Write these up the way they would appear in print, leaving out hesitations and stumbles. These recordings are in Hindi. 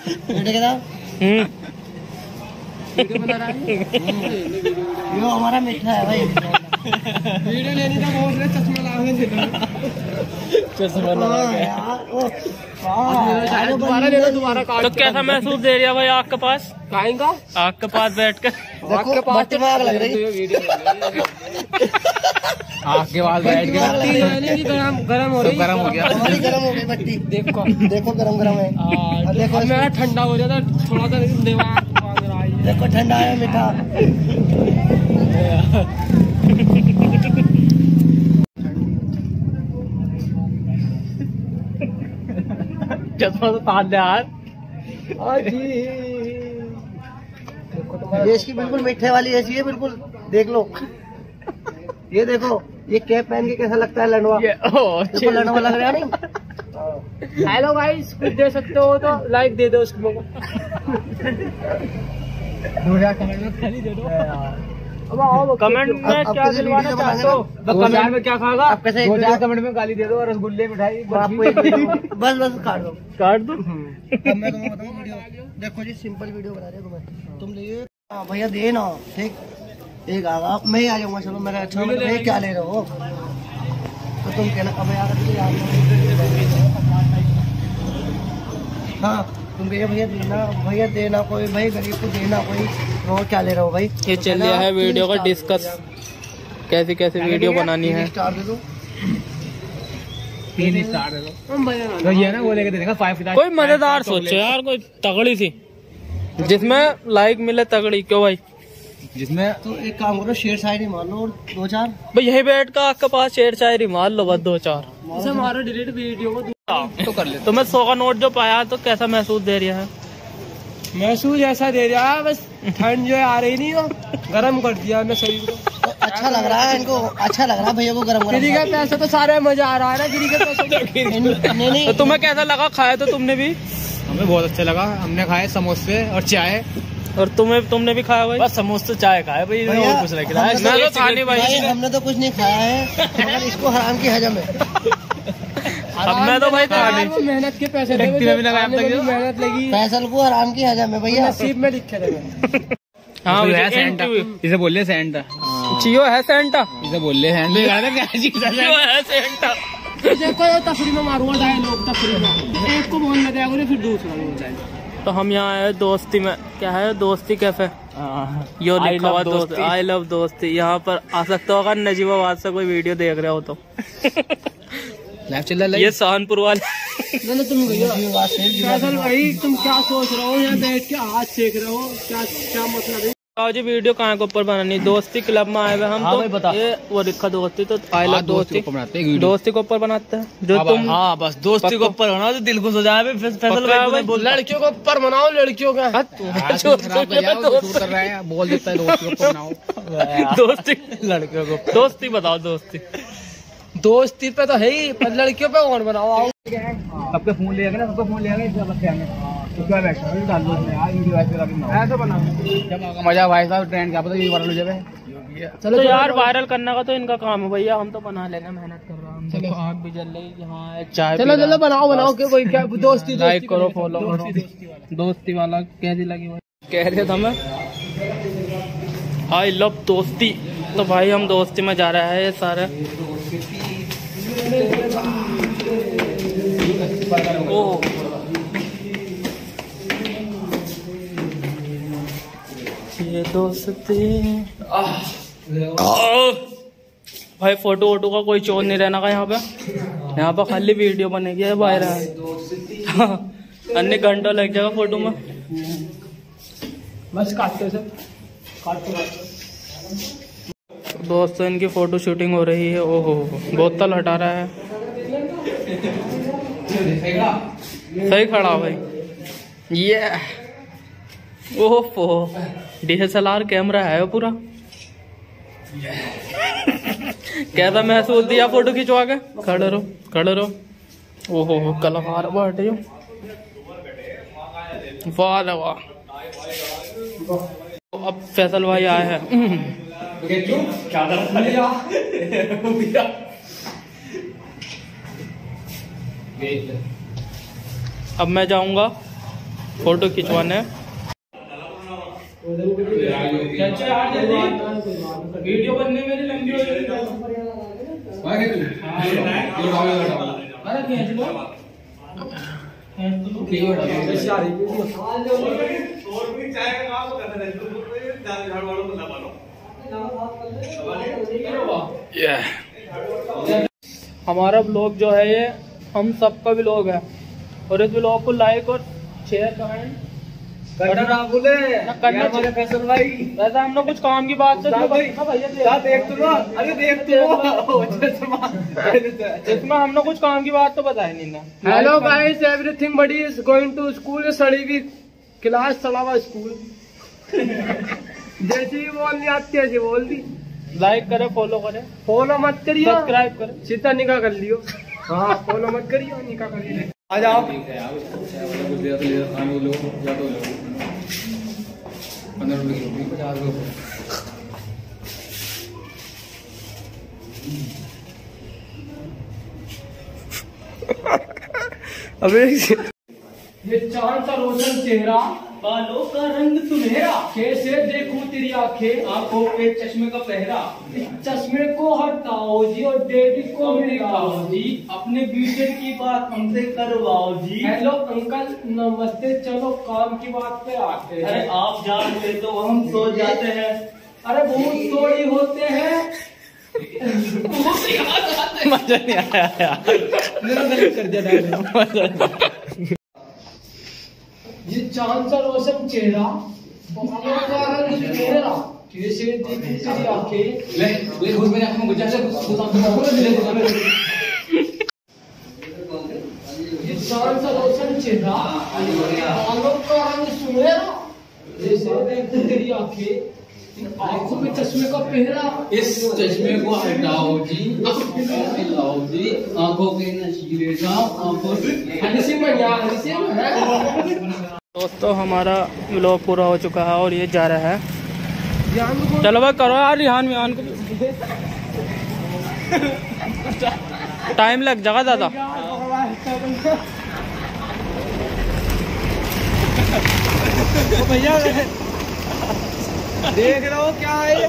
मीठे के साथ यो हमारा मीठा है भाई। वीडियो लेनी था बहुत चश्मा दोबारा। तो कैसा महसूस दे रहा भाई आग के पास? आग के पास बैठ कर दिमाग लग रही है। आग के पास बैठ के गरम हो रही, गरम हो गया, गरम हो गई बत्ती। देखो देखो गरम गरम है। देखो मेरा ठंडा हो जाता थोड़ा सा। देखो ठंडा है मीठा। चश्मा तो तान दे यार। ये इसकी बिल्कुल मीठे वाली ऐसी है बिल्कुल। देख लो ये देखो, ये कैप पहन के कैसा लगता है लंडवा। देखो लंडवा लग रहा है नहीं। हेलो गाइस, कुछ दे सकते हो तो लाइक दे दो उसको। कमेंट में खाली दे दो। कमेंट में क्या दिलवाना चाहते हो? कमेंट में क्या खाएगा? आप कैसे कमेंट में गाली दे दो, रसगुल्ले मिठाई आपको एक बस काट दो। काट दो। अब मैं तुम्हें बताऊं वीडियो। देखो जी सिंपल वीडियो बना रहे हो तुम ले। भैया दे ना, ठीक एक आगा मैं ही आ जाऊंगा। चलो मेरा अच्छा भैया क्या ले रहे हो? तो तुम कहना अब यार हाँ तुम भैया भैया देना कोई भाई गरीब को देना कोई। और क्या ले रहे हो भाई? ये चल रहा है वीडियो का डिस्कस, कैसे कैसे वीडियो बनानी है। स्टार दे दो, 3 स्टार दे दो। तो ये ना वो लेके दे देगा 5 स्टार। कोई मजेदार सोचे यार, कोई तगड़ी सी जिसमें लाइक मिले तगड़ी। क्यों भाई? जिसमें तो एक काम करो, शेर शायरी मान लो और 2-4 भाई यही बैठ कर आपके पास शेर शायरी मार लो बस 2-4। हमारा डिलीट वीडियो को तो कर ले। तो मैं 100 का नोट जो पाया तो कैसा महसूस दे रहा है? महसूस ऐसा दे रहा है बस ठंड जो है आ रही नहीं हो, गरम कर दिया मैं शरीर को। तो अच्छा लग रहा है इनको, अच्छा लग रहा है भैया को गरम गरम। के पैसे तो सारे मजा आ रहा है ना गिरी के पैसे। नहीं तो तुम्हें कैसा लगा? खाए तो तुमने भी? हमें बहुत अच्छा लगा। हमने खाए समोसे और चाय। और तुमने भी खाया भाई? बस समोसे चाय खाए भाई, और कुछ नहीं खिलाया। मैं तो था नहीं भाई। हमने तो कुछ नहीं खाया है मगर इसको हराम की हजम है। अब मैं तो भाई था नहीं। मेहनत के पैसे मेहनत लगी। फैसल को हराम की हजम है भैया, नसीब में लिखे रहे। हाँ इसे बोल ले सेंटा। चियो है सेंटा। इसे बोल ले सेंटा। चियो है सेंटा। देखो तफरी में मारूंगा डायलॉग, तफरी में एक को बोलने देगा फिर दूसरा बोल जाएगा। तो हम यहाँ आए दोस्ती में। क्या है? दोस्ती कैफे। यो लिखा हुआ दोस्ती, आई लव दोस्ती। यहाँ पर आ सकता होगा नजीबाबाद से कोई वीडियो देख रहे हो तो। ये सहानपुर वाले। तुम भाई तुम क्या सोच रहे हो यहाँ बैठ के हाथ सेक रहे हो? क्या मतलब है? आओ जी, वीडियो कहाँ के ऊपर बनानी? दोस्ती क्लब में आए हुए हम। तो बता। ये वो लिखा दोस्ती, तो आई लव दोस्ती दोस्ती के ऊपर बनाते हैं जो तुम। हाँ बस दोस्ती के ऊपर होना तो दिल खुश हो जाए। लड़कियों को ऊपर बनाओ, लड़कियों का कर रहा है बोल देता है दोस्ती के ऊपर बनाओ। दोस्ती लड़कियों को दोस्ती बताओ। दोस्ती पे तो है ही, पर लड़कियों पे कौन बनाओ? आओ सबके फोन ले ना, सबका फोन ले ऐसा बना मजा भाई साहब। ट्रेंड क्या पता ये वायरल हो जाए। चलो यार वायरल करने का तो इनका काम है भैया, हम तो बना लेना, मेहनत कर रहा हूँ। देखो आग भी जल रही, यहाँ चाय। चलो बनाओ क्यों क्या दोस्ती लाइक करो, फॉलो करो। दोस्ती वाला कैसी लगी भाई? कह रहे था मैं आई लव दोस्ती। तो भाई हम दोस्ती में जा रहे हैं ये सारे। ओ ये दोस्ती। भाई फोटो वोटो का कोई चोर नहीं रहना का यहाँ पे खाली वीडियो बनेगी बाहर। अन्य घंटों लग जाएगा फोटो में। बस काटते सर, दोस्तों इनकी फोटो शूटिंग हो रही है। ओहो बोतल हटा रहा है। सही खड़ा भाई ये। ओहो DSLR कैमरा है वो पूरा। कैसा महसूस दिया फोटो खिंचवा के? खड़े रहो। ओहो कलाकार बैठे हो। वाह वाह। अब फैसल भाई आए हैं। अब मैं जाऊंगा फोटो खिंचवाना है। वीडियो बनने मेरी लंबी हो जाएगी। हमारा ब्लॉग जो है ये हम सबका ब्लॉग है, और इस ब्लॉग को लाइक और शेयर कमेंट करना बोले करना फैसल भाई। वैसे हम लोग कुछ काम की बात से इसमें हम लोग कुछ काम की बात तो बताए नहीं ना। Hello guys, everything body is going to school, study week class चलावा स्कूल। जैसे ही बोलनी आती है बोल दी। लाइक करे, फॉलो करे, फॉलो मत करियो, सब्सक्राइब करे, सीधा निकाह कर लियो। हाँ, फॉलो मत करियो, निकाह कर लियो। आज आप 15 रुपए 50 रुपए। अबे ये चांद सा रोशन चेहरा, बालों का रंग सुनहरा, कैसे देखूं तेरी आंखें, आंखों पे चश्मे का पहरा। इस चश्मे को हटाओ जी और डैडी को मिलाओ जी, अपने बीटे की बात हमसे करवाओ जी। हेलो अंकल नमस्ते, चलो काम की बात पे आते हैं। अरे आप जानते तो हम सो जाते हैं। अरे बहुत थोड़ी होते हैं। मजा नहीं आया यार, कर दिया। ये चांद सा रोशन चेहरा, बालों का रंग सुनहरा, कैसे देखूं तेरी आंखें। ये चांद सा रोशन चेहरा, बालों का रंग सुनहरा, कैसे देखूं तेरी आंखें, आंखों में चश्मे का पहरा। इस चश्मे को हटाओ जी, लाओ जी, आंखों के नशीले जाओ, आंखों दोस्तों हमारा व्लॉग पूरा हो चुका है और ये जा रहा है। चलो भाई करो यार, रिहान विहान को टाइम लग जाएगा ज्यादा। भैया देख रहे हो क्या है।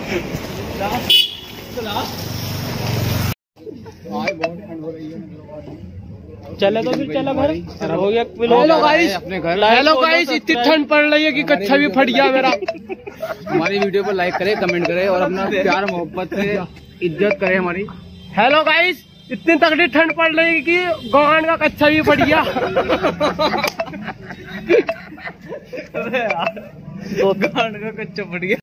चले तो फिर चला घर हो गया। हेलो गाइस, अपने घर। हेलो गाइस, इतनी ठंड पड़ रही है कि कच्छा भी फट गया मेरा। हमारी वीडियो पर लाइक करें, कमेंट करें और अपना प्यार मोहब्बत से इज्जत करें हमारी। हेलो गाइस, इतनी तगड़ी ठंड पड़ रही है कि गांड का कच्छा भी फट गया। तो गांड का कच्चा फट गया।